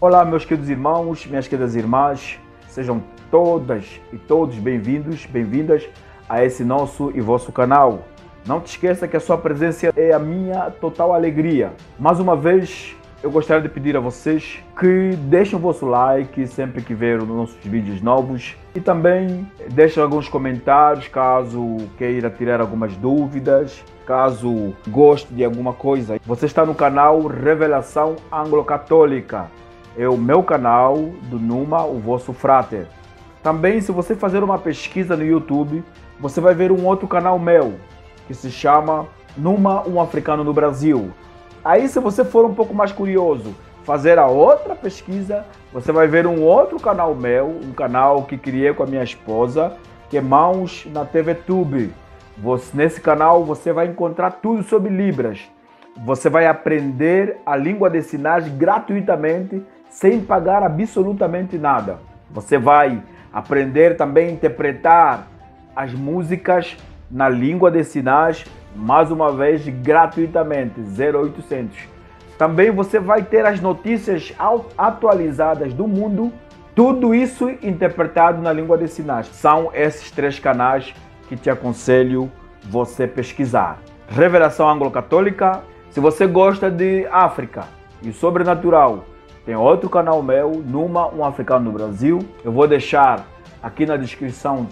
Olá, meus queridos irmãos, minhas queridas irmãs, sejam todas e todos bem-vindos, bem-vindas a esse nosso e vosso canal. Não te esqueça que a sua presença é a minha total alegria. Mais uma vez, eu gostaria de pedir a vocês que deixem o vosso like sempre que ver os nossos vídeos novos e também deixem alguns comentários caso queira tirar algumas dúvidas, caso goste de alguma coisa. Você está no canal Revelação Anglo-Católica. É o meu canal do Numa, o vosso frater. Também, se você fazer uma pesquisa no YouTube, você vai ver um outro canal meu, que se chama Numa, um africano no Brasil. Aí, se você for um pouco mais curioso, fazer a outra pesquisa, você vai ver um outro canal meu, um canal que criei com a minha esposa, que é Mãos na TVTube. Nesse canal você vai encontrar tudo sobre Libras. Você vai aprender a língua de sinais gratuitamente, sem pagar absolutamente nada. Você vai aprender também a interpretar as músicas na língua de sinais, mais uma vez gratuitamente, 0800. Também você vai ter as notícias atualizadas do mundo, tudo isso interpretado na língua de sinais. São esses três canais que te aconselho você pesquisar. Revelação Anglo-Católica. Se você gosta de África e sobrenatural, tem outro canal meu, Numa, um africano no Brasil. Eu vou deixar aqui na descrição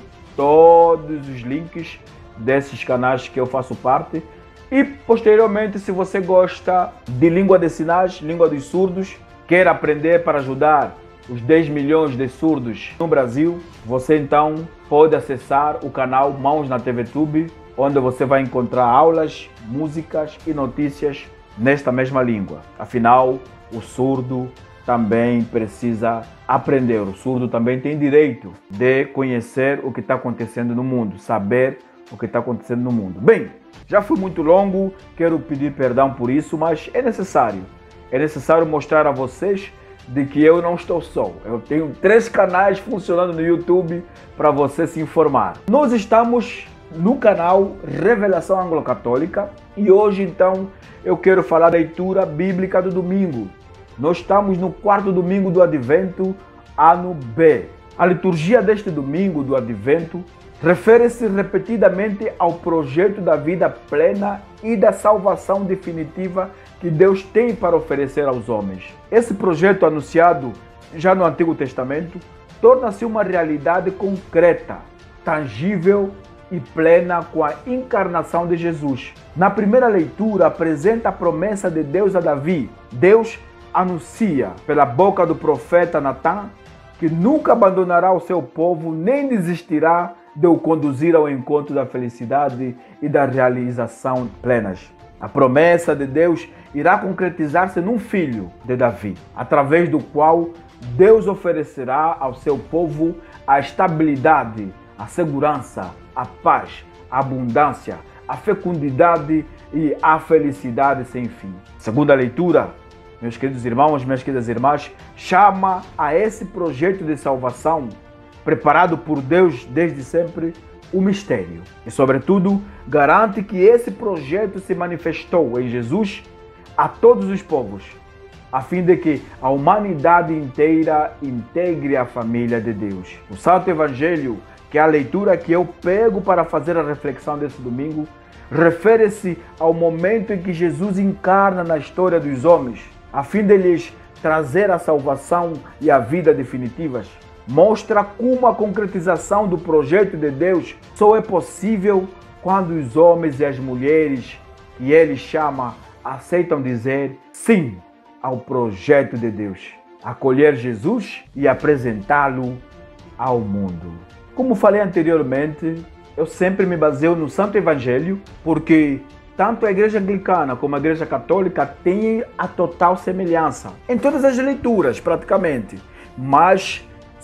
todos os links desses canais que eu faço parte. E posteriormente, se você gosta de língua de sinais, língua dos surdos, quer aprender para ajudar os 10 milhões de surdos no Brasil, você então pode acessar o canal Mãos na TVTube, onde você vai encontrar aulas, músicas e notícias nesta mesma língua. Afinal, o surdo também precisa aprender. O surdo também tem direito de conhecer o que está acontecendo no mundo, saber o que está acontecendo no mundo. Bem, já fui muito longo, quero pedir perdão por isso, mas é necessário. É necessário mostrar a vocês de que eu não estou só. Eu tenho 3 canais funcionando no YouTube para você se informar. Nós estamos no canal Revelação Anglo-Católica e hoje então eu quero falar da leitura bíblica do domingo. Nós estamos no 4º domingo do Advento, ano B. A liturgia deste domingo do Advento refere-se repetidamente ao projeto da vida plena e da salvação definitiva que Deus tem para oferecer aos homens. Esse projeto anunciado já no Antigo Testamento torna-se uma realidade concreta, tangível e plena com a encarnação de Jesus. Na primeira leitura apresenta a promessa de Deus a Davi. Deus anuncia pela boca do profeta Natã que nunca abandonará o seu povo nem desistirá de o conduzir ao encontro da felicidade e da realização plenas. A promessa de Deus irá concretizar-se num filho de Davi, através do qual Deus oferecerá ao seu povo a estabilidade, a segurança, a paz, a abundância, a fecundidade e a felicidade sem fim. Segunda leitura, meus queridos irmãos, minhas queridas irmãs, chama a esse projeto de salvação, preparado por Deus desde sempre, o mistério. E, sobretudo, garante que esse projeto se manifestou em Jesus a todos os povos, a fim de que a humanidade inteira integre a família de Deus. O Santo Evangelho, que é a leitura que eu pego para fazer a reflexão desse domingo, refere-se ao momento em que Jesus encarna na história dos homens, a fim de lhes trazer a salvação e a vida definitivas. Mostra como a concretização do projeto de Deus só é possível quando os homens e as mulheres que ele chama aceitam dizer sim ao projeto de Deus, acolher Jesus e apresentá-lo ao mundo. Como falei anteriormente, eu sempre me baseio no Santo Evangelho, porque tanto a Igreja Anglicana como a Igreja Católica têm a total semelhança em todas as leituras, praticamente, mas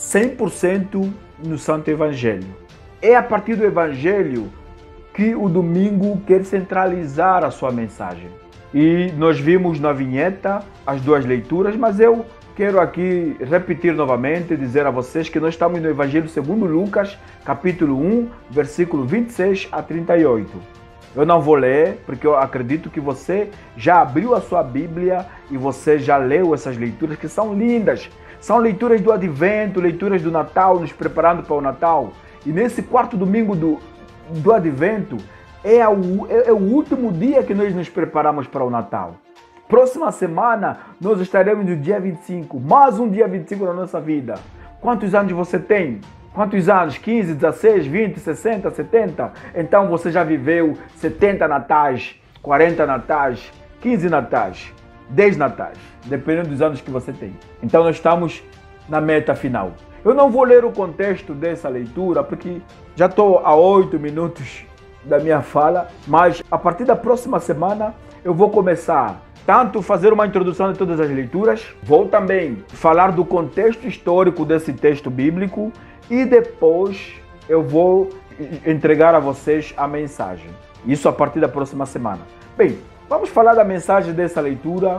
100% no Santo Evangelho. É a partir do Evangelho que o domingo quer centralizar a sua mensagem. E nós vimos na vinheta as 2 leituras, mas eu quero aqui repetir novamente, dizer a vocês que nós estamos no Evangelho segundo Lucas, capítulo 1, versículo 26 a 38. Eu não vou ler, porque eu acredito que você já abriu a sua Bíblia e você já leu essas leituras que são lindas. São leituras do Advento, leituras do Natal, nos preparando para o Natal. E nesse quarto domingo do Advento, é o último dia que nós nos preparamos para o Natal. Próxima semana, nós estaremos no dia 25. Mais um dia 25 na nossa vida. Quantos anos você tem? Quantos anos? 15, 16, 20, 60, 70? Então você já viveu 70 natais, 40 natais, 15 natais, 10 natais, dependendo dos anos que você tem. Então nós estamos na meta final. Eu não vou ler o contexto dessa leitura, porque já estou a 8 minutos da minha fala, mas a partir da próxima semana eu vou começar tanto fazer uma introdução de todas as leituras, vou também falar do contexto histórico desse texto bíblico e depois eu vou entregar a vocês a mensagem. Isso a partir da próxima semana. Bem, vamos falar da mensagem dessa leitura,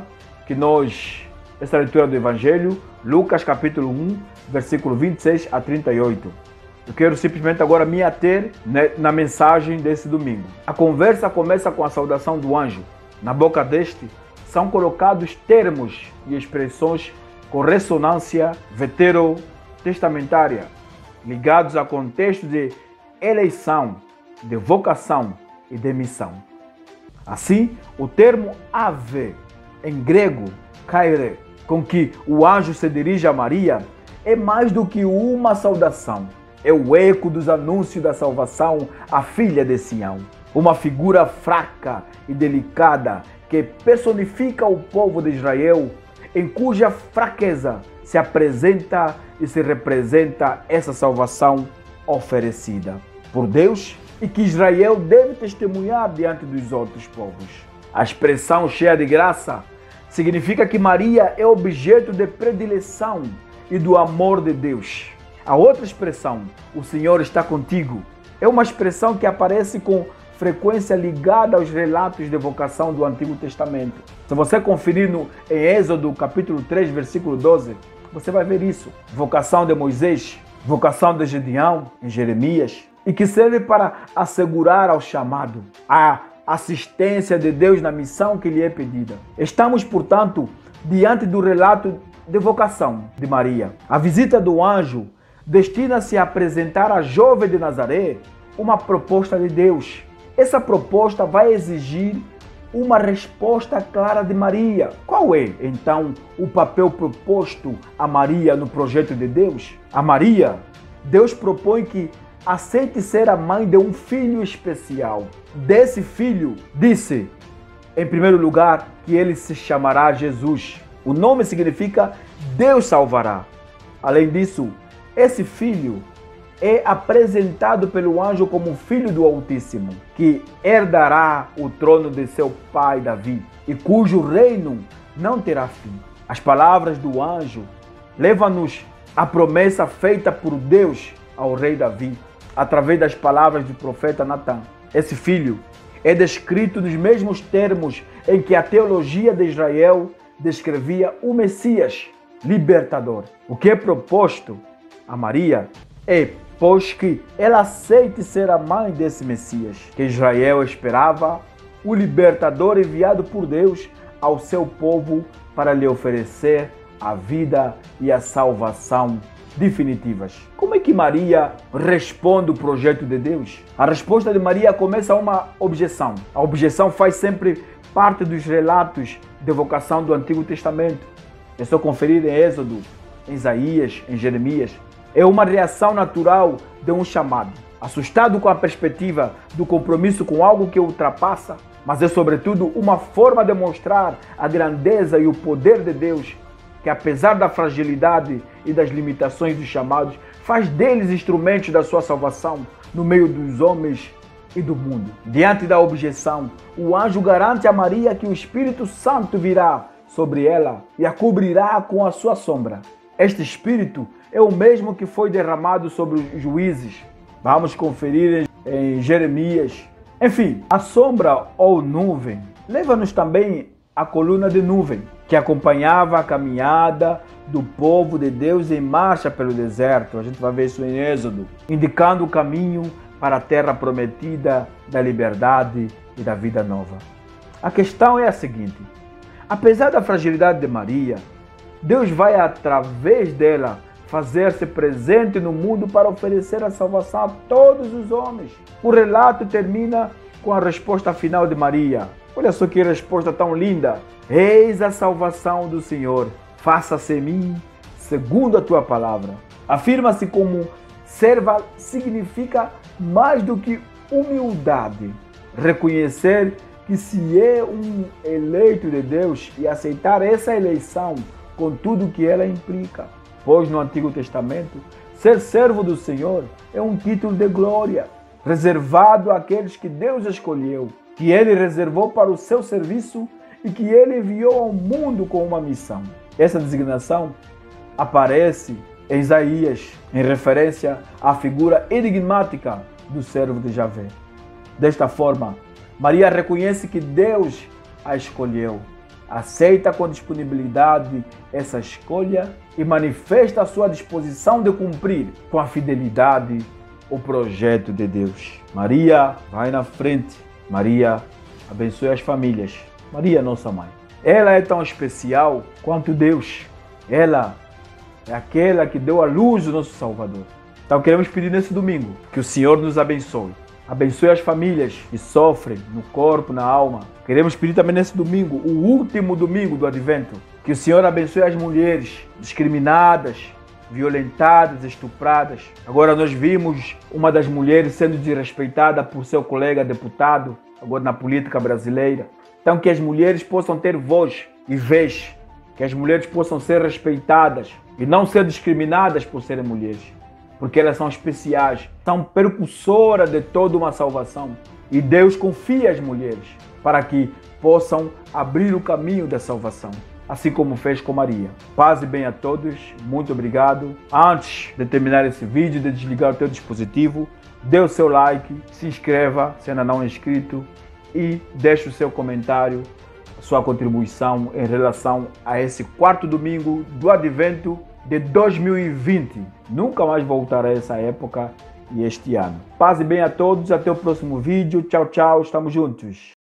essa leitura do Evangelho, Lucas capítulo 1, versículo 26 a 38. Eu quero simplesmente agora me ater na mensagem desse domingo. A conversa começa com a saudação do anjo. Na boca deste são colocados termos e expressões com ressonância veterotestamentária, ligados a contextos de eleição, de vocação e de missão. Assim, o termo ave, em grego, kaire, com que o anjo se dirige a Maria, é mais do que uma saudação. É o eco dos anúncios da salvação à filha de Sião. Uma figura fraca e delicada que personifica o povo de Israel, em cuja fraqueza se apresenta e se representa essa salvação oferecida por Deus e que Israel deve testemunhar diante dos outros povos. A expressão cheia de graça significa que Maria é objeto de predileção e do amor de Deus. A outra expressão, o Senhor está contigo, é uma expressão que aparece com frequência ligada aos relatos de vocação do Antigo Testamento. Se você conferir em Êxodo capítulo 3, versículo 12, você vai ver isso. Vocação de Moisés, vocação de Gedeão, em Jeremias, e que serve para assegurar ao chamado a assistência de Deus na missão que lhe é pedida. Estamos, portanto, diante do relato de vocação de Maria. A visita do anjo destina-se a apresentar à jovem de Nazaré uma proposta de Deus. Essa proposta vai exigir uma resposta clara de Maria. Qual é, então, o papel proposto a Maria no projeto de Deus? A Maria, Deus propõe que aceite ser a mãe de um filho especial. Desse filho, disse, em primeiro lugar, que ele se chamará Jesus. O nome significa Deus salvará. Além disso, esse filho é apresentado pelo anjo como um filho do Altíssimo, que herdará o trono de seu pai Davi e cujo reino não terá fim. As palavras do anjo levam-nos à promessa feita por Deus ao rei Davi, através das palavras do profeta Natã. Esse filho é descrito nos mesmos termos em que a teologia de Israel descrevia o Messias libertador. O que é proposto a Maria é, pois, que ela aceite ser a mãe desse Messias, que Israel esperava, o libertador enviado por Deus ao seu povo para lhe oferecer a vida e a salvação definitivas. Como é que Maria responde o projeto de Deus? A resposta de Maria começa a uma objeção. A objeção faz sempre parte dos relatos de vocação do Antigo Testamento. É só conferir em Êxodo, em Isaías, em Jeremias. É uma reação natural de um chamado. Assustado com a perspectiva do compromisso com algo que ultrapassa, mas é sobretudo uma forma de mostrar a grandeza e o poder de Deus, que apesar da fragilidade e das limitações dos chamados, faz deles instrumentos da sua salvação no meio dos homens e do mundo. Diante da objeção, o anjo garante a Maria que o Espírito Santo virá sobre ela e a cobrirá com a sua sombra. Este Espírito é o mesmo que foi derramado sobre os juízes. Vamos conferir em Jeremias. Enfim, a sombra ou nuvem leva-nos também à coluna de nuvem, que acompanhava a caminhada do povo de Deus em marcha pelo deserto. A gente vai ver isso em Êxodo, indicando o caminho para a terra prometida da liberdade e da vida nova. A questão é a seguinte: apesar da fragilidade de Maria, Deus vai, através dela, fazer-se presente no mundo para oferecer a salvação a todos os homens. O relato termina com a resposta final de Maria. Olha só que resposta tão linda. Eis a salvação do Senhor. Faça-se em mim segundo a tua palavra. Afirma-se como serva significa mais do que humildade. Reconhecer que se é um eleito de Deus e aceitar essa eleição com tudo que ela implica. Pois no Antigo Testamento, ser servo do Senhor é um título de glória, reservado àqueles que Deus escolheu, que Ele reservou para o seu serviço e que Ele enviou ao mundo com uma missão. Essa designação aparece em Isaías, em referência à figura enigmática do servo de Javé. Desta forma, Maria reconhece que Deus a escolheu, aceita com disponibilidade essa escolha e manifesta a sua disposição de cumprir com a fidelidade o projeto de Deus. Maria vai na frente. Maria abençoe as famílias. Maria, nossa mãe. Ela é tão especial quanto Deus. Ela é aquela que deu à luz o nosso Salvador. Então queremos pedir nesse domingo que o Senhor nos abençoe. Abençoe as famílias que sofrem no corpo, na alma. Queremos pedir também nesse domingo, o último domingo do Advento, que o Senhor abençoe as mulheres discriminadas, violentadas, estupradas. Agora nós vimos uma das mulheres sendo desrespeitada por seu colega deputado, agora na política brasileira. Então que as mulheres possam ter voz e vez, que as mulheres possam ser respeitadas e não ser discriminadas por serem mulheres. Porque elas são especiais, são percussoras de toda uma salvação. E Deus confia às mulheres para que possam abrir o caminho da salvação, assim como fez com Maria. Paz e bem a todos, muito obrigado. Antes de terminar esse vídeo, de desligar o teu dispositivo, dê o seu like, se inscreva se ainda não é inscrito e deixe o seu comentário, a sua contribuição em relação a esse quarto domingo do Advento de 2020. Nunca mais voltará a essa época e este ano. Paz e bem a todos, até o próximo vídeo. Tchau, tchau, estamos juntos.